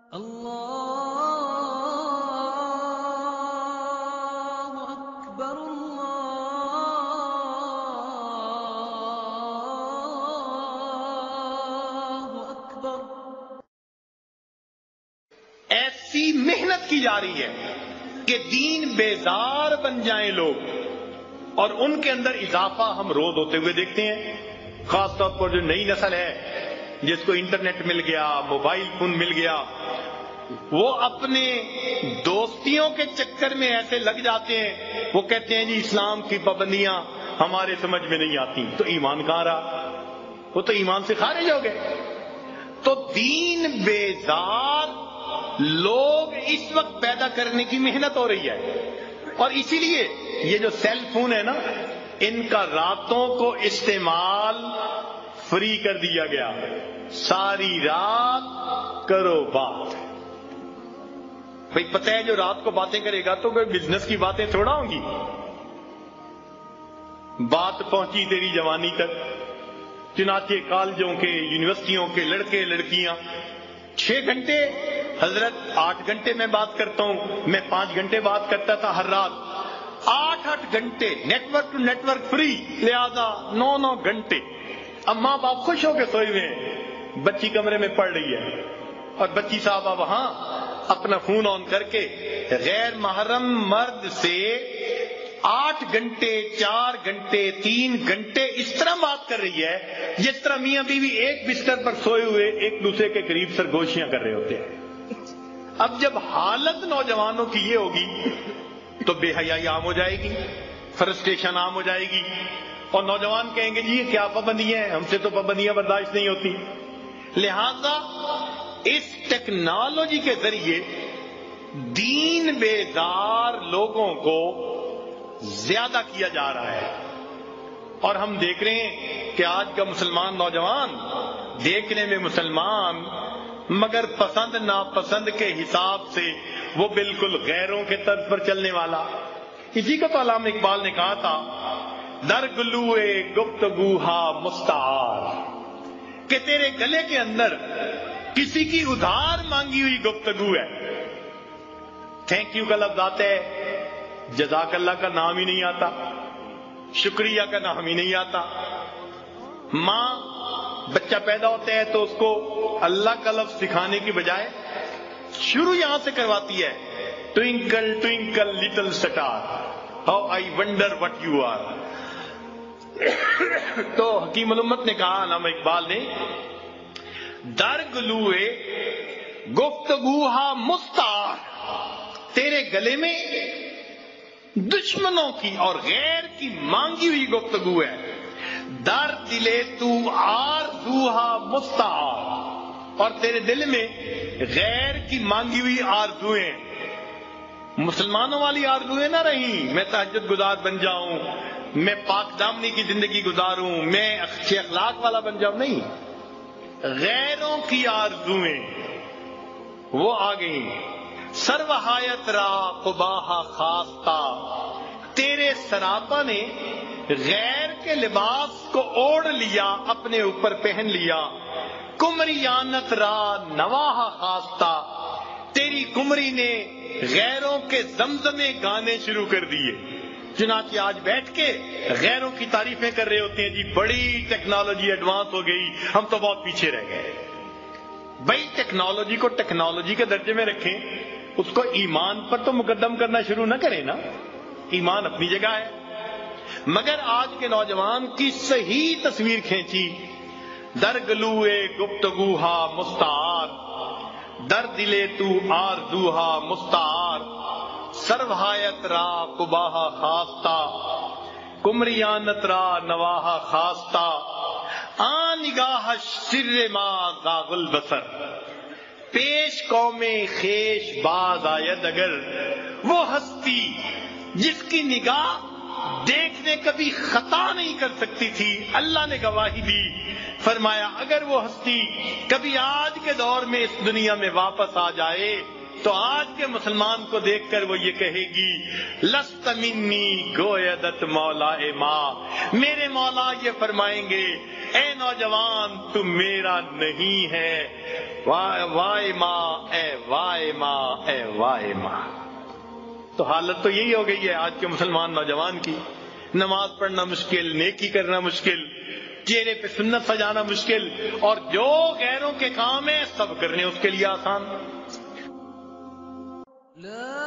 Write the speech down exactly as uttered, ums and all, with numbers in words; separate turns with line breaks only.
اللہ اکبر اللہ اکبر۔
ایسی محنت کی جا رہی ہے کہ دین بیزار بن جائیں لوگ، اور ان کے اندر اضافہ ہم روز ہوتے ہوئے دیکھتے ہیں۔ خاص طور پر جو نئی نسل ہے جس کو انٹرنیٹ مل گیا، موبائل فون مل گیا، وہ اپنے دوستیوں کے چکر میں ایسے لگ جاتے ہیں، وہ کہتے ہیں جی اسلام کی پابندیاں ہمارے سمجھ میں نہیں آتی، تو ایمان کہاں رہا؟ وہ تو ایمان سے خارج ہو گئے۔ تو دین بیزار لوگ اس وقت پیدا کرنے کی محنت ہو رہی ہے، اور اسی لیے یہ جو سیل فون ہے نا، ان کا راتوں کو استعمال فری کر دیا گیا۔ ساری رات کرو بات۔ بھئی پتہ ہے جو رات کو باتیں کرے گا تو کوئی بزنس کی باتیں تھوڑا ہوں گی۔ بات پہنچی تیری جوانی تک، چنانچہ کالجوں کے، یونیورسٹیوں کے لڑکے لڑکیاں چھ گھنٹے، حضرت آٹھ گھنٹے میں بات کرتا ہوں، میں پانچ گھنٹے بات کرتا تھا ہر رات، آٹھ آٹھ گھنٹے network to network free, لہذا نو نو گھنٹے۔ اب ماں باپ خوش ہو کے سوئے ہوئے ہیں، بچی کمرے میں پڑھ رہی ہے، اور بچی صاحبہ وہاں اپنا فون آن کر کے غیر محرم مرد سے آٹھ گھنٹے، چار گھنٹے، تین گھنٹے اس طرح بات کر رہی ہے جس طرح میاں بیوی ایک بستر پر سوئے ہوئے ایک دوسرے کے قریب سرگوشیاں کر رہے ہوتے ہیں۔ اب جب حالت نوجوانوں کی یہ ہوگی تو بے حیائی عام ہو جائے گی، فرسٹریشن عام ہو جائے گی، اور نوجوان کہیں گے جی یہ کیا پابندیاں ہیں، ہم سے تو پابندیاں برداشت نہیں ہوتی۔ لہذا اس ٹیکنالوجی کے ذریعے دین بیدار لوگوں کو زیادہ کیا جا رہا ہے، اور ہم دیکھ رہے ہیں کہ آج کا مسلمان نوجوان دیکھنے میں مسلمان مگر پسند ناپسند کے حساب سے وہ بالکل غیروں کے طرز پر چلنے والا۔ اسی کو تو علامہ اقبال نے کہا تھا، در گلوئے گفتگو ہا مستعار، کہ تیرے گلے کے اندر کسی کی ادھار مانگی ہوئی گفتگو ہے۔ تھینک یو کا لفظ آتا ہے، جزاک اللہ کا نام ہی نہیں آتا، شکریہ کا نام ہی نہیں آتا۔ ماں بچہ پیدا ہوتا ہے تو اس کو اللہ کا لفظ سکھانے کی بجائے شروع یہاں سے کرواتی ہے، twinkle twinkle little star how I wonder what you are. تو حکیم الامت نے کہا، علامہ اقبال نے، در گلوئے گفتگوہا مستعار، تیرے گلے میں دشمنوں کی اور غیر کی مانگی ہوئی گفتگو ہے۔ در دلے تو آرزوہا مستعار، اور تیرے دل میں غیر کی مانگی ہوئی آرزویں، مسلمانوں والی آرزویں نہ رہیں، میں تہجد گزار بن جاؤں، میں پاک دامنی کی زندگی گزاروں، میں اچھے اخلاق والا بن جاؤں، نہیں، غیروں کی آرزویں وہ آ گئیں۔ سروہایت را قباہ خاستہ، تیرے سراپا نے غیر کے لباس کو اوڑھ لیا، اپنے اوپر پہن لیا۔ کمریانت را نواہ خاستہ، تیری کمری نے غیروں کے زمزمے گانے شروع کر دیے۔ چنانچہ آج بیٹھ کے غیروں کی تعریفیں کر رہے ہوتے ہیں، جی بڑی ٹیکنالوجی ایڈوانس ہو گئی، ہم تو بہت پیچھے رہ گئے۔ بھائی ٹیکنالوجی کو ٹیکنالوجی کے درجے میں رکھیں، اس کو ایمان پر تو مقدم کرنا شروع نہ کریں نا، ایمان اپنی جگہ ہے۔ مگر آج کے نوجوان کی صحیح تصویر کھینچی، در گلوئے گفتگوہا مستعار، در دلے تو آرزوہا مستعار، سروہایت را قباہ خاستہ، کمریانت را نواہ خاستہ، آ نگاہ سر ما زاغ البصر، پیش قوم خیش باز آید اگر، وہ ہستی جس کی نگاہ دیکھنے کبھی خطا نہیں کر سکتی تھی، اللہ نے گواہی دی، فرمایا اگر وہ ہستی کبھی آج کے دور میں اس دنیا میں واپس آ جائے تو آج کے مسلمان کو دیکھ کر وہ یہ کہے گی لست منی گویدت مولا ماں، میرے مولا یہ فرمائیں گے اے نوجوان تو میرا نہیں ہے، وائے وائے ماں اے وائے ماں اے وائے ماں۔ تو حالت تو یہی ہو گئی ہے آج کے مسلمان نوجوان کی، نماز پڑھنا مشکل، نیکی کرنا مشکل، چہرے پہ سنت سجانا مشکل، اور جو غیروں کے کام ہیں سب کرنے اس کے لیے آسان۔
لا